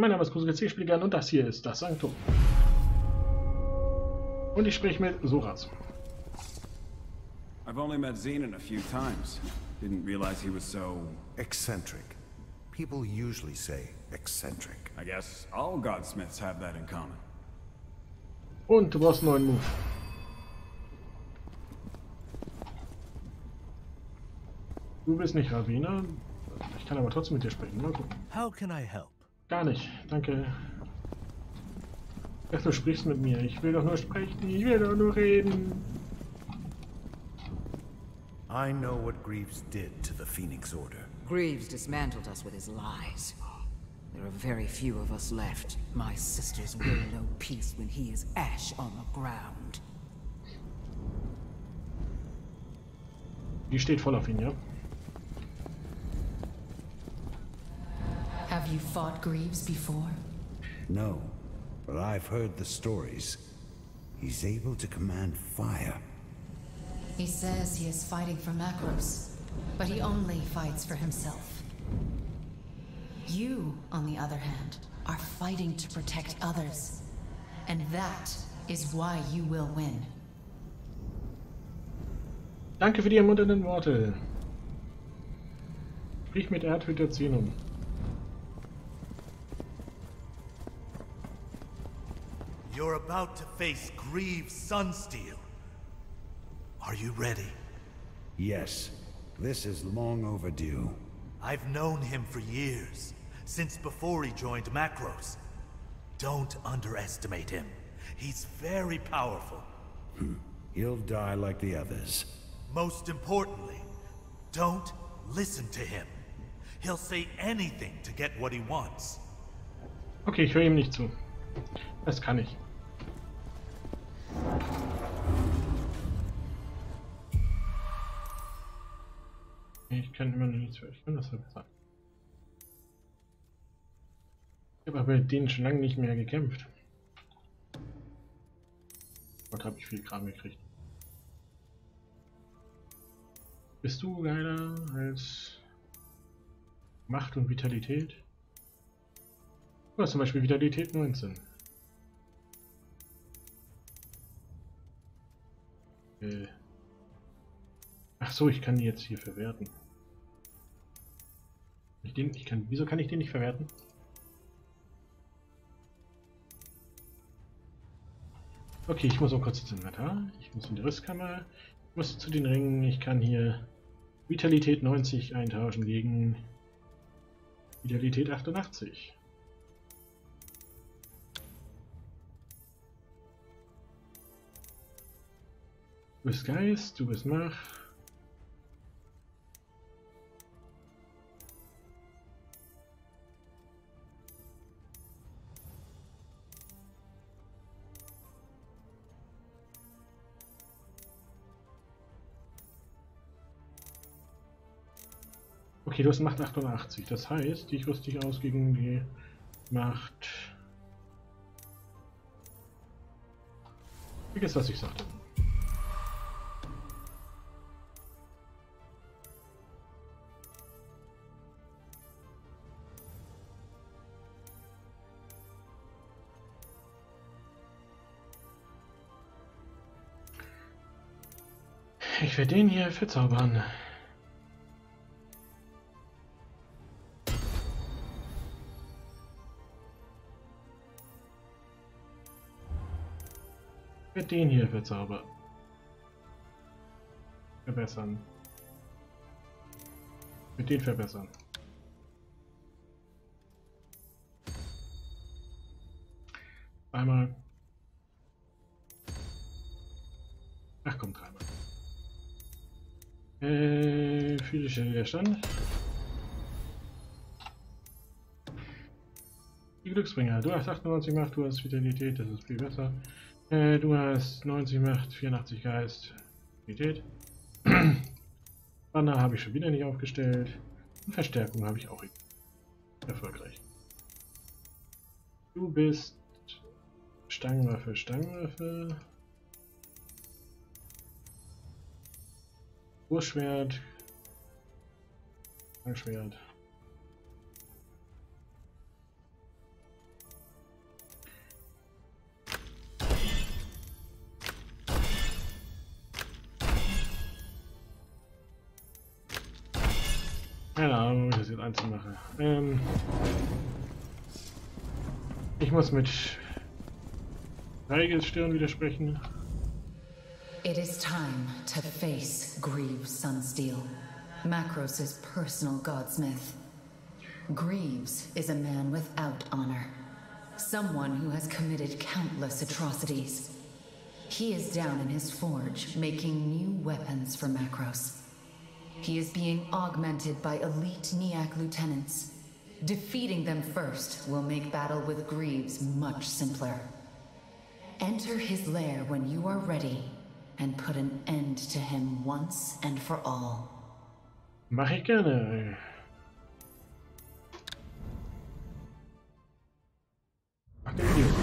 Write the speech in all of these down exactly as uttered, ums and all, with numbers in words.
Mein Name ist Kusuke und das hier ist das Sanctum. Und ich spreche mit Soras. I've only met Zenon a few times. Didn't realize he was so... eccentric. People usually say eccentric. I guess all Godsmiths have that in common. Und du brauchst einen neuen Move. Du bist nicht Ravina. Ich kann aber trotzdem mit dir sprechen. Mal gucken. How can I help? Gar nicht. Danke. Ach, du sprichst mit mir. Ich will doch nur sprechen. Ich will doch nur reden. I know what Greaves did to the Phoenix Order. Greaves dismantled us with his lies. There are very few of us left. My sisters will know peace when he is ash on the ground. Die steht voll auf ihn, ja? Have you fought Greaves before? No, but I've heard the stories. He's able to command fire. He says he is fighting for Macros, but he only fights for himself. You, on the other hand, are fighting to protect others. And that is why you will win. Danke für die ermunternden Worte. Sprich mit Erdhüter Zenon. You're about to face Greaves Sunsteel. Are you ready? Yes, this is long overdue. I've known him for years, since before he joined Macros. Don't underestimate him. He's very powerful. Hmm. He'll die like the others. Most importantly, don't listen to him. He'll say anything to get what he wants. Okay, ich höre ihm nicht zu. Das kann ich. Ich kann immer noch nichts für. Ich kann das verbessern. Ich habe aber mit denen schon lange nicht mehr gekämpft. Gott, habe ich viel Kram gekriegt. Bist du geiler als Macht und Vitalität? Du hast zum Beispiel Vitalität neunzehn. Äh. Ach so, ich kann die jetzt hier verwerten. Ich den, ich kann, wieso kann ich den nicht verwerten? Okay, ich muss auch kurz ins Inventar. Ich muss in die Rüstkammer. Ich muss zu den Ringen. Ich kann hier Vitalität neunzig eintauschen gegen Vitalität achtundachtzig. Du bist Geist, du bist Macht. Okay, du hast Macht achtundachtzig, das heißt, ich rüste dich aus gegen die Macht. Vergiss, was ich sagte. Ich werde den hier verzaubern. Ich werde den hier verzaubern. Verbessern. Mit den verbessern. Einmal. Ach komm, dreimal. Äh, physischer Widerstand. Die Glücksbringer. Du hast achtundneunzig Macht, du hast Vitalität, das ist viel besser. Äh, du hast neunzig Macht, vierundachtzig Geist, Vitalität. Banner habe ich schon wieder nicht aufgestellt. Und Verstärkung habe ich auch erfolgreich. Du bist Stangenwaffe, Stangenwaffe. Urschwert. Schwert. Keine Ahnung, wie ich das jetzt einzeln mache. Ähm, ich muss mit Reigels Stirn widersprechen. It is time to face Greaves Sunsteel, Macros' personal godsmith. Greaves is a man without honor. Someone who has committed countless atrocities. He is down in his forge, making new weapons for Macros. He is being augmented by elite Niak lieutenants. Defeating them first will make battle with Greaves much simpler. Enter his lair when you are ready, and put an end to him once and for all. Mach ich gerne. Ach, der Video.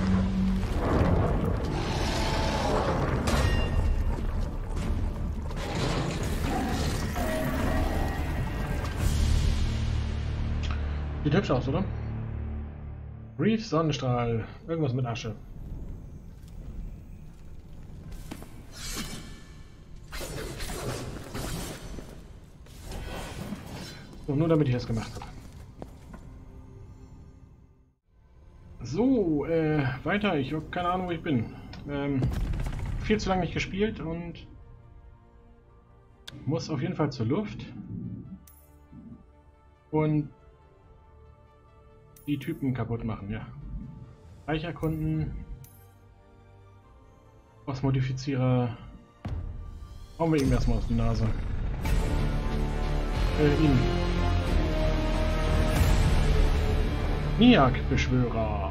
Sieht hübsch aus, oder? Reef, Sonnenstrahl, irgendwas mit Asche. So, nur damit ich das gemacht habe. So, äh, weiter. Ich habe keine Ahnung, wo ich bin. Ähm, viel zu lange nicht gespielt und muss auf jeden Fall zur Luft. Und die Typen kaputt machen, ja. Reich erkunden. Bossmodifizierer. Hauen wir ihm erstmal aus der Nase. Äh, ihn. Niak-Beschwörer.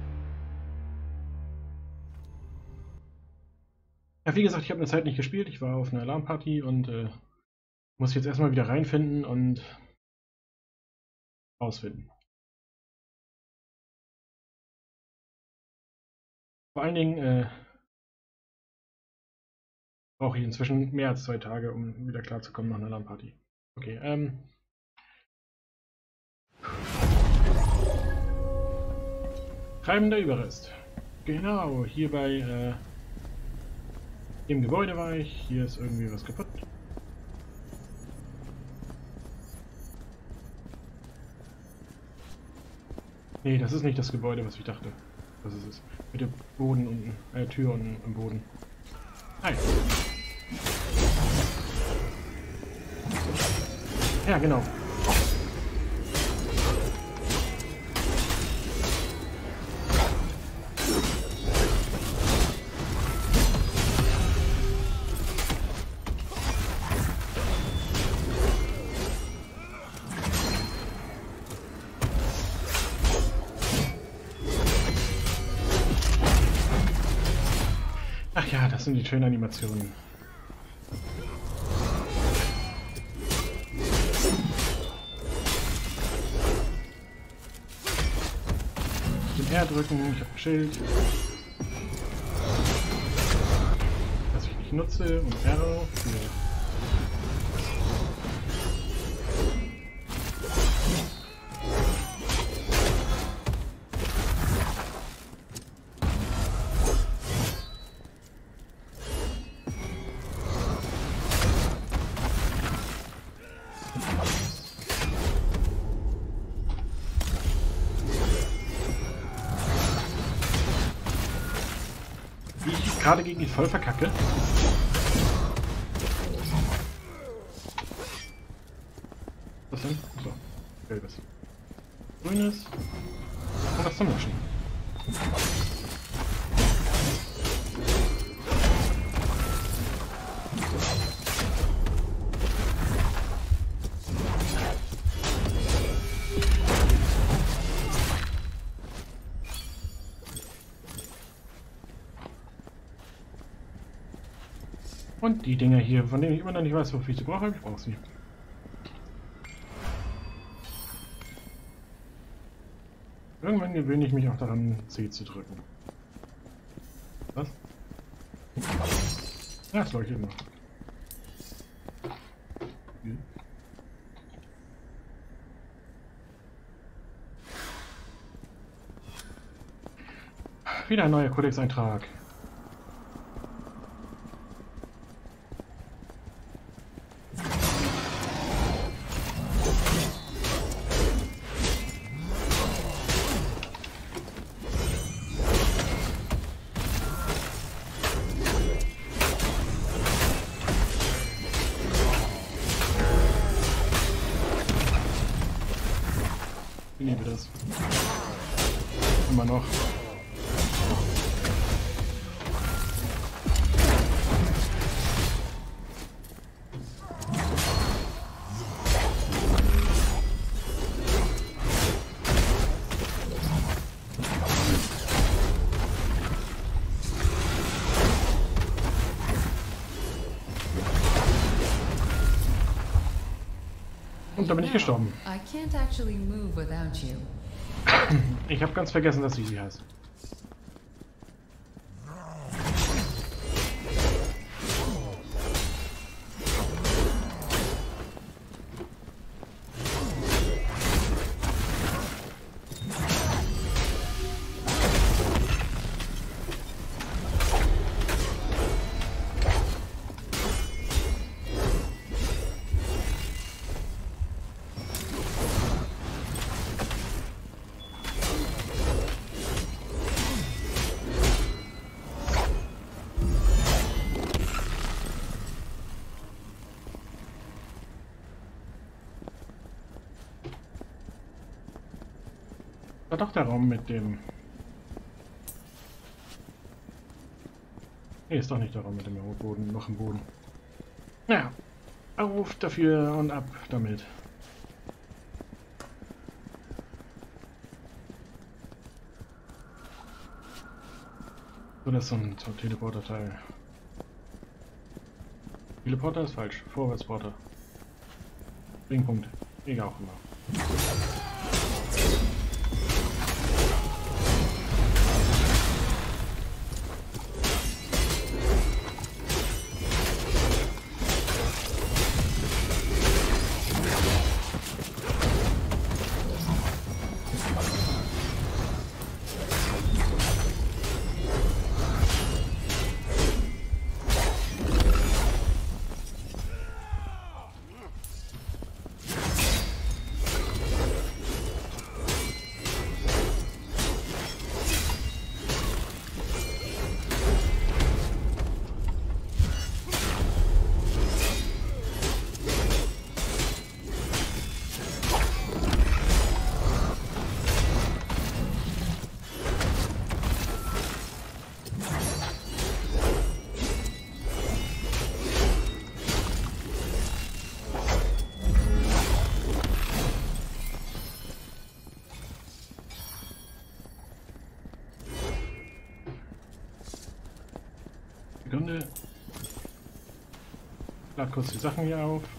Ja, wie gesagt, ich habe eine Zeit nicht gespielt. Ich war auf einer Alarmparty und äh, muss jetzt erstmal wieder reinfinden und ausfinden. Vor allen Dingen äh, brauche ich inzwischen mehr als zwei Tage, um wieder klarzukommen nach einer Alarmparty. Okay, ähm. Treibender Überrest. Genau, hier bei äh, dem Gebäude war ich. Hier ist irgendwie was kaputt. Nee, das ist nicht das Gebäude, was ich dachte. Das ist es. Mit dem Boden unten, äh, Tür unten im Boden. Hi. Ja, genau. Ach ja, das sind die schönen Animationen. Den R drücken, ich habe ein Schild. Das ich nicht nutze und R für gerade gegen ihn voll verkacke. Was denn? So, gelbes. Grünes. Und das zum Löschen. Und die Dinger hier, von denen ich immer noch nicht weiß, wofür ich sie brauche, ich brauche sie. Irgendwann gewöhne ich mich auch daran, C zu drücken. Was? Ja, das leuchtet noch. Hm. Wieder ein neuer Codex-Eintrag. liebe das. Immer noch. Und da bin ich gestorben. I can't actually move without you. Ich habe ganz vergessen, dass ich sie heiße. War doch der Raum mit dem... Nee, ist doch nicht der Raum mit dem Boden, noch im Boden. Ja, auf dafür und ab damit. So, das ist so ein so ein Teleporter-Teil. Teleporter ist falsch, Vorwärtsporter. Springpunkt, egal auch immer. Sekunde. Lad kurz die Sachen hier auf.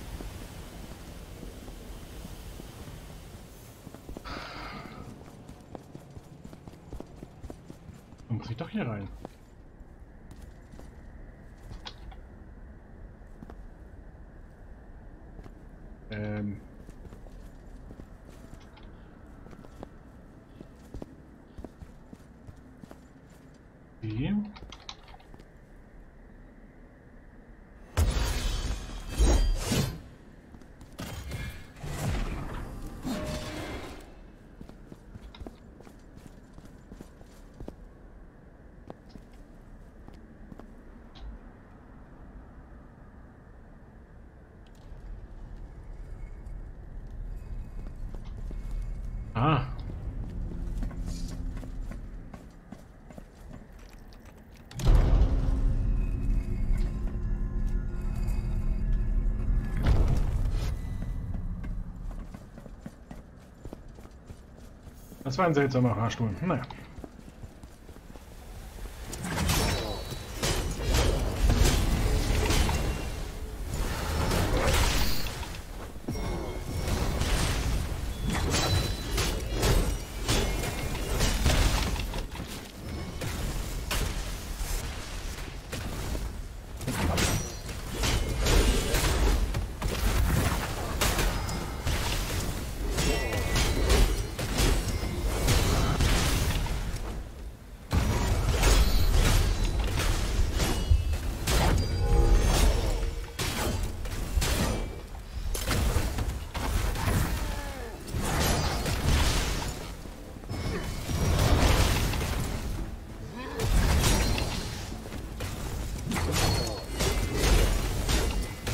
Dann muss ich doch hier rein. Ähm. Wie? Ah. Das war ein seltsamer Fahrstuhl. Naja.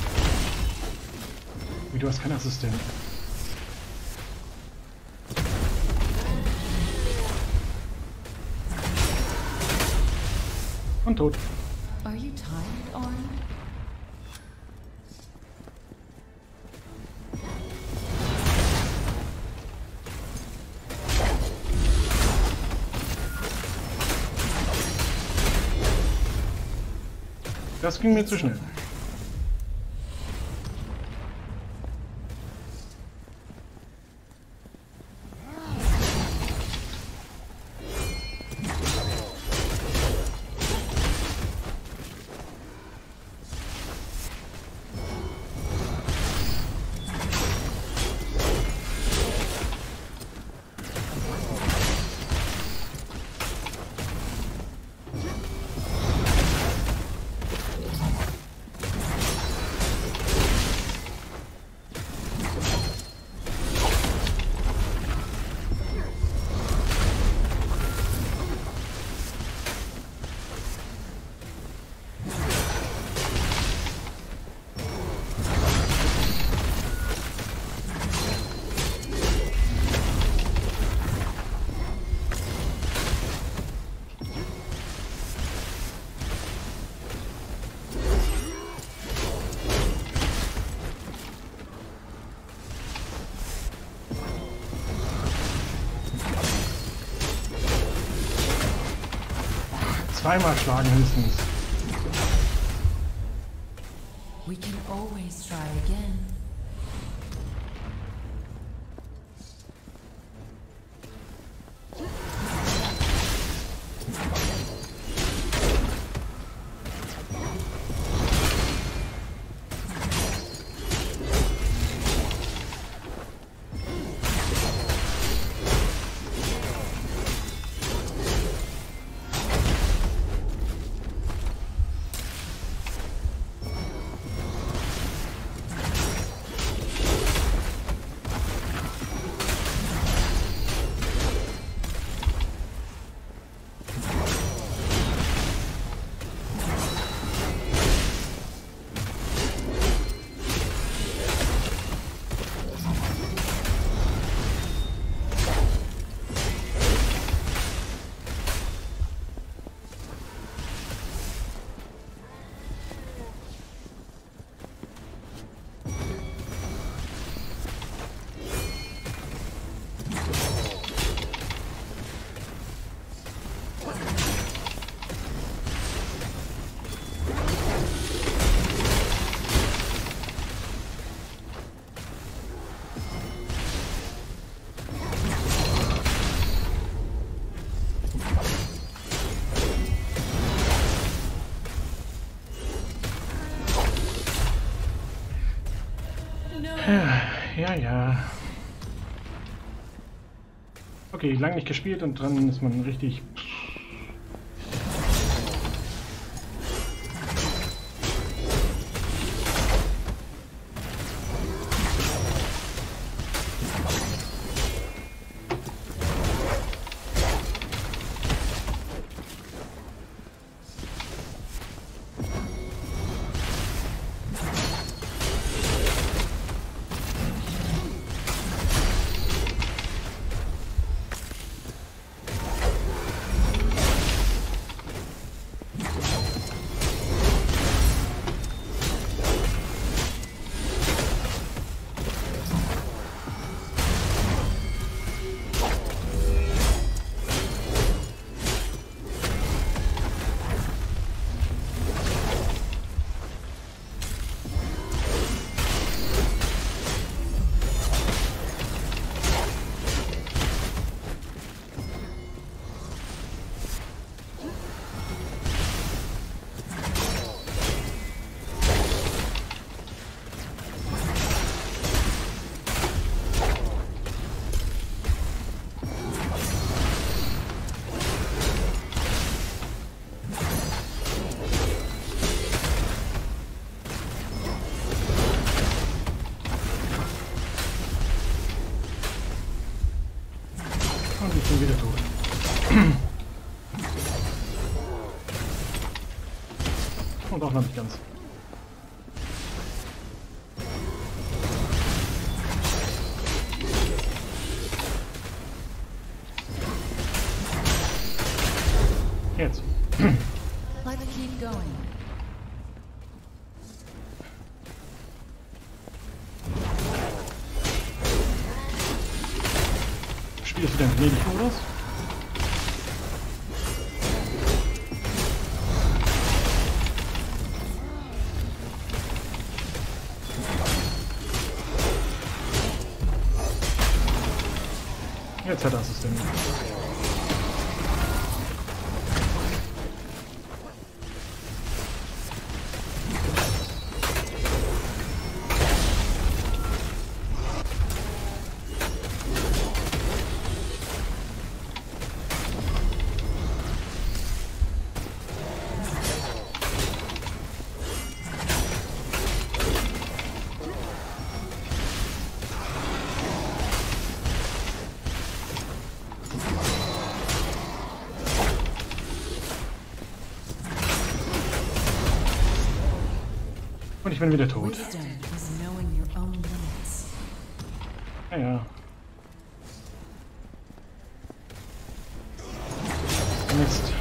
Du hast keinen Assistenten. Und tot. Are you tired, Arn? Das ging mir zu schnell. Zweimal schlagen höchstens. We can always try again. Ja, ja. Okay, lang nicht gespielt und dran ist man richtig... Und ich bin wieder tot. Und auch noch nicht ganz. Jetzt. Like Spiel ist wieder im Gnädig-Modus. Jetzt hat er Assistent. Und ich bin wieder tot. Ja, ja. Mist.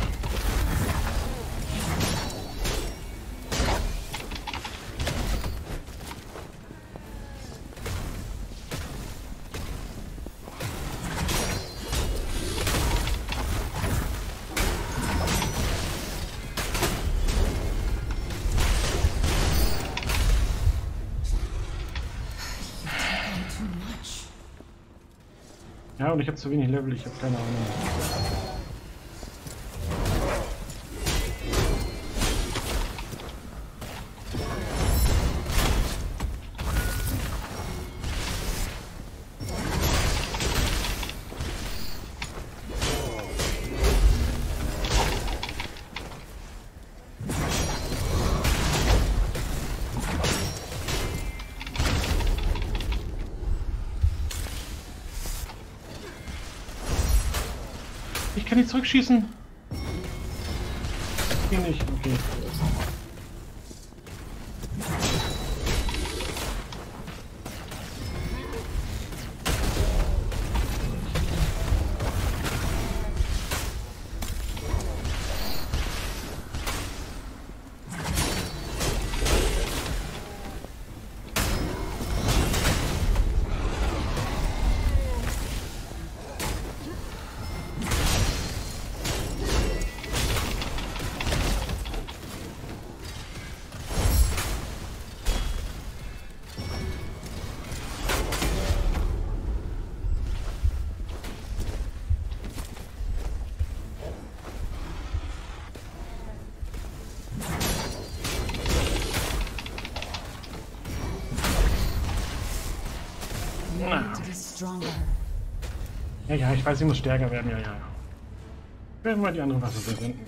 Ja, und ich habe zu wenig Level, ich habe keine Ahnung. Ich kann nicht zurückschießen. Ging nicht, okay. Ja, ja, ich weiß, ich muss stärker werden, ja, ja. Werden wir die andere Waffe verwenden.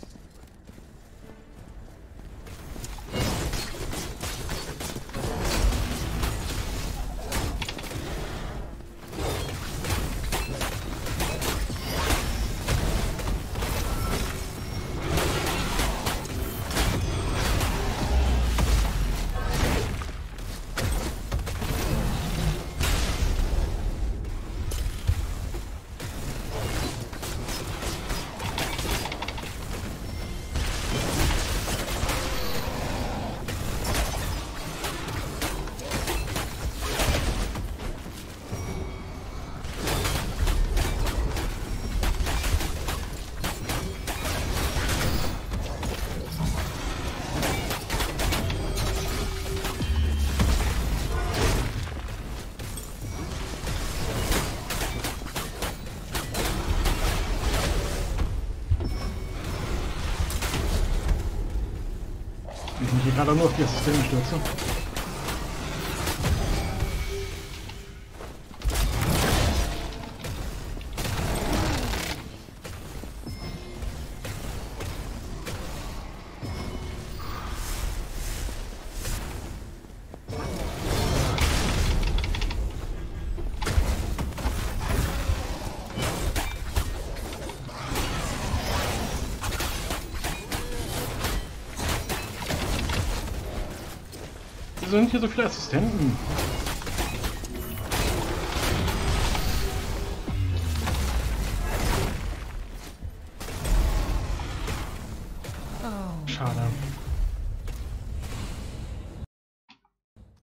Ich mich hier gerade nur auf die Assistentin stürze. Wieso sind hier so viele Assistenten? Schade.